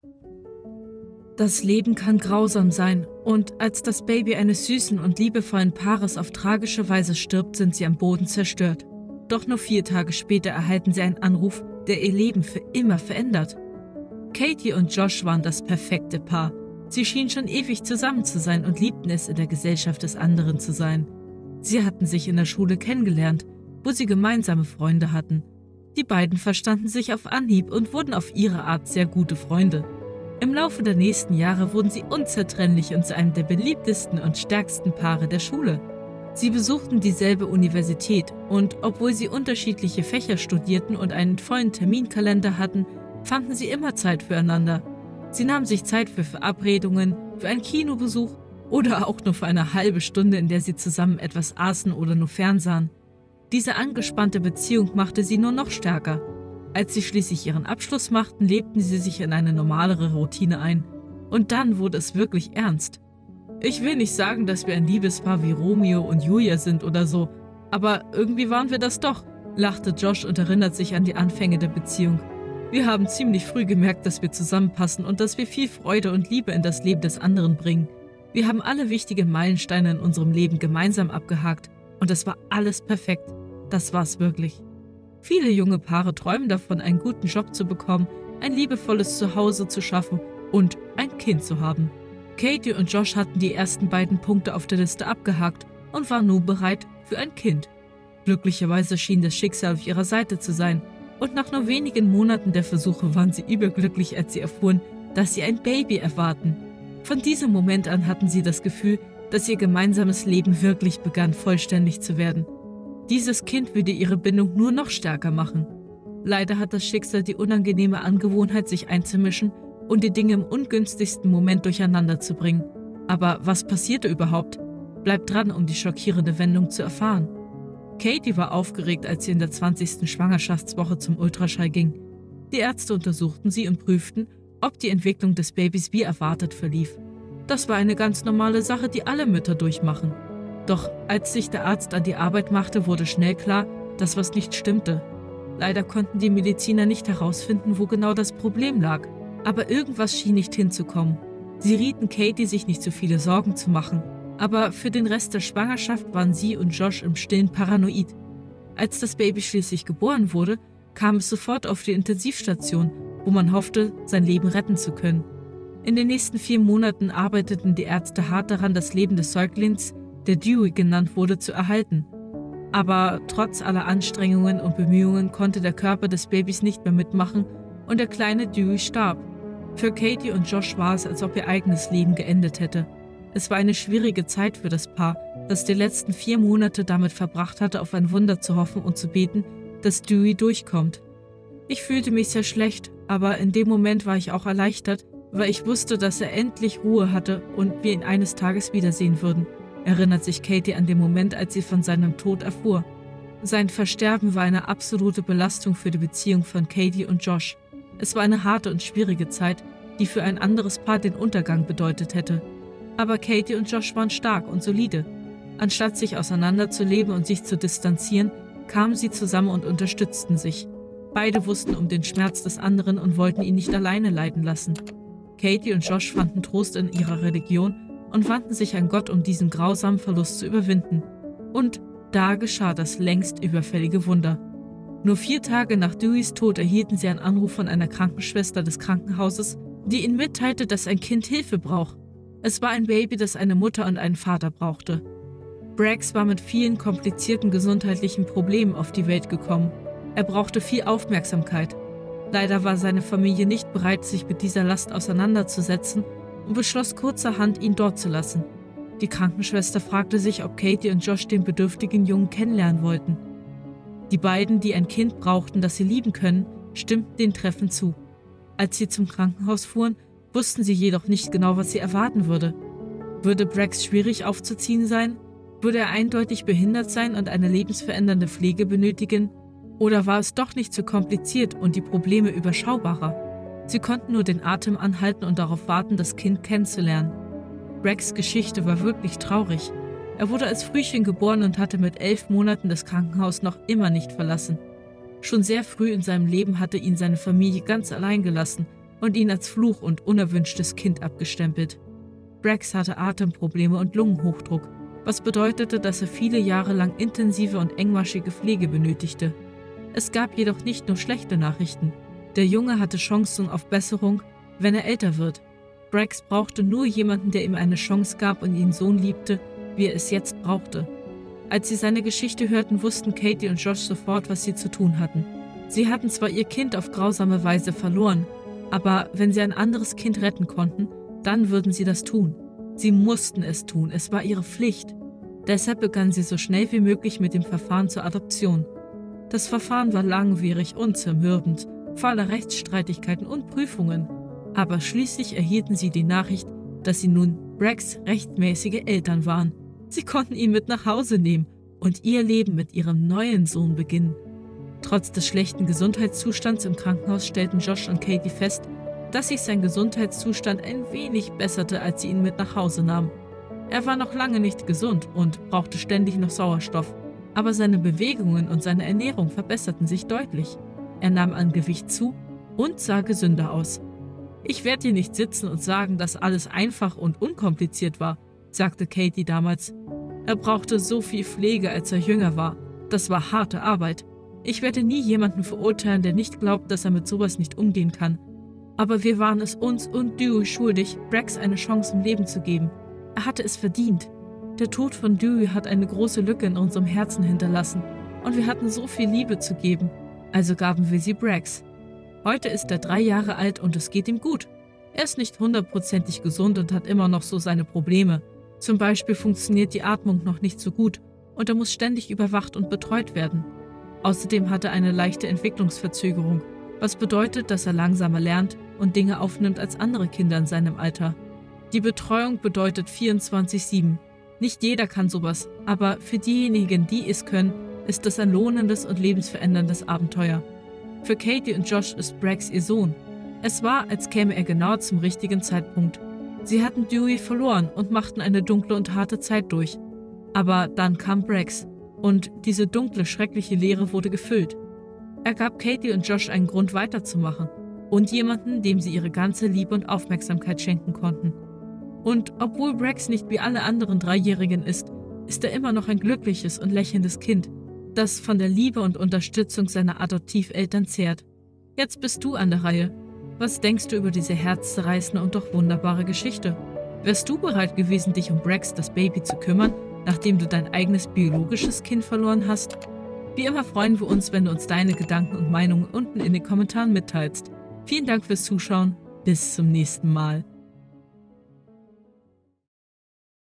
Das Leben kann grausam sein, und als das Baby eines süßen und liebevollen Paares auf tragische Weise stirbt, sind sie am Boden zerstört. Doch nur 4 Tage später erhalten sie einen Anruf, der ihr Leben für immer verändert. Katie und Josh waren das perfekte Paar. Sie schienen schon ewig zusammen zu sein und liebten es, in der Gesellschaft des anderen zu sein. Sie hatten sich in der Schule kennengelernt, wo sie gemeinsame Freunde hatten. Die beiden verstanden sich auf Anhieb und wurden auf ihre Art sehr gute Freunde. Im Laufe der nächsten Jahre wurden sie unzertrennlich und zu einem der beliebtesten und stärksten Paare der Schule. Sie besuchten dieselbe Universität und obwohl sie unterschiedliche Fächer studierten und einen vollen Terminkalender hatten, fanden sie immer Zeit füreinander. Sie nahmen sich Zeit für Verabredungen, für einen Kinobesuch oder auch nur für eine halbe Stunde, in der sie zusammen etwas aßen oder nur fernsahen. Diese angespannte Beziehung machte sie nur noch stärker. Als sie schließlich ihren Abschluss machten, lebten sie sich in eine normalere Routine ein. Und dann wurde es wirklich ernst. Ich will nicht sagen, dass wir ein Liebespaar wie Romeo und Julia sind oder so, aber irgendwie waren wir das doch, lachte Josh und erinnert sich an die Anfänge der Beziehung. Wir haben ziemlich früh gemerkt, dass wir zusammenpassen und dass wir viel Freude und Liebe in das Leben des anderen bringen. Wir haben alle wichtigen Meilensteine in unserem Leben gemeinsam abgehakt und es war alles perfekt. Das war's wirklich. Viele junge Paare träumen davon, einen guten Job zu bekommen, ein liebevolles Zuhause zu schaffen und ein Kind zu haben. Katie und Josh hatten die ersten beiden Punkte auf der Liste abgehakt und waren nun bereit für ein Kind. Glücklicherweise schien das Schicksal auf ihrer Seite zu sein und nach nur wenigen Monaten der Versuche waren sie überglücklich, als sie erfuhren, dass sie ein Baby erwarten. Von diesem Moment an hatten sie das Gefühl, dass ihr gemeinsames Leben wirklich begann, vollständig zu werden. Dieses Kind würde ihre Bindung nur noch stärker machen. Leider hat das Schicksal die unangenehme Angewohnheit, sich einzumischen und die Dinge im ungünstigsten Moment durcheinander zu bringen. Aber was passierte überhaupt? Bleibt dran, um die schockierende Wendung zu erfahren. Katie war aufgeregt, als sie in der 20. Schwangerschaftswoche zum Ultraschall ging. Die Ärzte untersuchten sie und prüften, ob die Entwicklung des Babys wie erwartet verlief. Das war eine ganz normale Sache, die alle Mütter durchmachen. Doch als sich der Arzt an die Arbeit machte, wurde schnell klar, dass was nicht stimmte. Leider konnten die Mediziner nicht herausfinden, wo genau das Problem lag. Aber irgendwas schien nicht hinzukommen. Sie rieten Katie, sich nicht so viele Sorgen zu machen. Aber für den Rest der Schwangerschaft waren sie und Josh im Stillen paranoid. Als das Baby schließlich geboren wurde, kam es sofort auf die Intensivstation, wo man hoffte, sein Leben retten zu können. In den nächsten 4 Monaten arbeiteten die Ärzte hart daran, das Leben des Säuglings, der Dewey genannt wurde, zu erhalten. Aber trotz aller Anstrengungen und Bemühungen konnte der Körper des Babys nicht mehr mitmachen und der kleine Dewey starb. Für Katie und Josh war es, als ob ihr eigenes Leben geendet hätte. Es war eine schwierige Zeit für das Paar, das die letzten 4 Monate damit verbracht hatte, auf ein Wunder zu hoffen und zu beten, dass Dewey durchkommt. Ich fühlte mich sehr schlecht, aber in dem Moment war ich auch erleichtert, weil ich wusste, dass er endlich Ruhe hatte und wir ihn eines Tages wiedersehen würden, erinnert sich Katie an den Moment, als sie von seinem Tod erfuhr. Sein Versterben war eine absolute Belastung für die Beziehung von Katie und Josh. Es war eine harte und schwierige Zeit, die für ein anderes Paar den Untergang bedeutet hätte. Aber Katie und Josh waren stark und solide. Anstatt sich auseinanderzuleben und sich zu distanzieren, kamen sie zusammen und unterstützten sich. Beide wussten um den Schmerz des anderen und wollten ihn nicht alleine leiden lassen. Katie und Josh fanden Trost in ihrer Religion und wandten sich an Gott, um diesen grausamen Verlust zu überwinden. Und da geschah das längst überfällige Wunder. Nur 4 Tage nach Deweys Tod erhielten sie einen Anruf von einer Krankenschwester des Krankenhauses, die ihnen mitteilte, dass ein Kind Hilfe braucht. Es war ein Baby, das eine Mutter und einen Vater brauchte. Braggs war mit vielen komplizierten gesundheitlichen Problemen auf die Welt gekommen. Er brauchte viel Aufmerksamkeit. Leider war seine Familie nicht bereit, sich mit dieser Last auseinanderzusetzen und beschloss kurzerhand, ihn dort zu lassen. Die Krankenschwester fragte sich, ob Katie und Josh den bedürftigen Jungen kennenlernen wollten. Die beiden, die ein Kind brauchten, das sie lieben können, stimmten dem Treffen zu. Als sie zum Krankenhaus fuhren, wussten sie jedoch nicht genau, was sie erwarten würde. Würde Braggs schwierig aufzuziehen sein? Würde er eindeutig behindert sein und eine lebensverändernde Pflege benötigen? Oder war es doch nicht zu kompliziert und die Probleme überschaubarer? Sie konnten nur den Atem anhalten und darauf warten, das Kind kennenzulernen. Braggs Geschichte war wirklich traurig. Er wurde als Frühchen geboren und hatte mit 11 Monaten das Krankenhaus noch immer nicht verlassen. Schon sehr früh in seinem Leben hatte ihn seine Familie ganz allein gelassen, und ihn als Fluch und unerwünschtes Kind abgestempelt. Brax hatte Atemprobleme und Lungenhochdruck, was bedeutete, dass er viele Jahre lang intensive und engmaschige Pflege benötigte. Es gab jedoch nicht nur schlechte Nachrichten. Der Junge hatte Chancen auf Besserung, wenn er älter wird. Brax brauchte nur jemanden, der ihm eine Chance gab und ihn so liebte, wie er es jetzt brauchte. Als sie seine Geschichte hörten, wussten Katie und Josh sofort, was sie zu tun hatten. Sie hatten zwar ihr Kind auf grausame Weise verloren, aber wenn sie ein anderes Kind retten konnten, dann würden sie das tun. Sie mussten es tun, es war ihre Pflicht. Deshalb begannen sie so schnell wie möglich mit dem Verfahren zur Adoption. Das Verfahren war langwierig und zermürbend, voller Rechtsstreitigkeiten und Prüfungen. Aber schließlich erhielten sie die Nachricht, dass sie nun Brax rechtmäßige Eltern waren. Sie konnten ihn mit nach Hause nehmen und ihr Leben mit ihrem neuen Sohn beginnen. Trotz des schlechten Gesundheitszustands im Krankenhaus stellten Josh und Katie fest, dass sich sein Gesundheitszustand ein wenig besserte, als sie ihn mit nach Hause nahmen. Er war noch lange nicht gesund und brauchte ständig noch Sauerstoff, aber seine Bewegungen und seine Ernährung verbesserten sich deutlich. Er nahm an Gewicht zu und sah gesünder aus. »Ich werde hier nicht sitzen und sagen, dass alles einfach und unkompliziert war«, sagte Katie damals. »Er brauchte so viel Pflege, als er jünger war. Das war harte Arbeit. Ich werde nie jemanden verurteilen, der nicht glaubt, dass er mit sowas nicht umgehen kann. Aber wir waren es uns und Dewey schuldig, Brax eine Chance im Leben zu geben. Er hatte es verdient. Der Tod von Dewey hat eine große Lücke in unserem Herzen hinterlassen und wir hatten so viel Liebe zu geben. Also gaben wir sie Brax. Heute ist er 3 Jahre alt und es geht ihm gut. Er ist nicht 100% gesund und hat immer noch so seine Probleme. Zum Beispiel funktioniert die Atmung noch nicht so gut und er muss ständig überwacht und betreut werden. Außerdem hat er eine leichte Entwicklungsverzögerung, was bedeutet, dass er langsamer lernt und Dinge aufnimmt als andere Kinder in seinem Alter. Die Betreuung bedeutet 24/7. Nicht jeder kann sowas, aber für diejenigen, die es können, ist es ein lohnendes und lebensveränderndes Abenteuer. Für Katie und Josh ist Brax ihr Sohn. Es war, als käme er genau zum richtigen Zeitpunkt. Sie hatten Dewey verloren und machten eine dunkle und harte Zeit durch. Aber dann kam Brax und diese dunkle, schreckliche Leere wurde gefüllt. Er gab Katie und Josh einen Grund weiterzumachen und jemanden, dem sie ihre ganze Liebe und Aufmerksamkeit schenken konnten. Und obwohl Brax nicht wie alle anderen Dreijährigen ist er immer noch ein glückliches und lächelndes Kind, das von der Liebe und Unterstützung seiner Adoptiveltern zehrt. Jetzt bist du an der Reihe. Was denkst du über diese herzzerreißende und doch wunderbare Geschichte? Wärst du bereit gewesen, dich um Brax, das Baby, zu kümmern, nachdem du dein eigenes biologisches Kind verloren hast? Wie immer freuen wir uns, wenn du uns deine Gedanken und Meinungen unten in den Kommentaren mitteilst. Vielen Dank fürs Zuschauen. Bis zum nächsten Mal.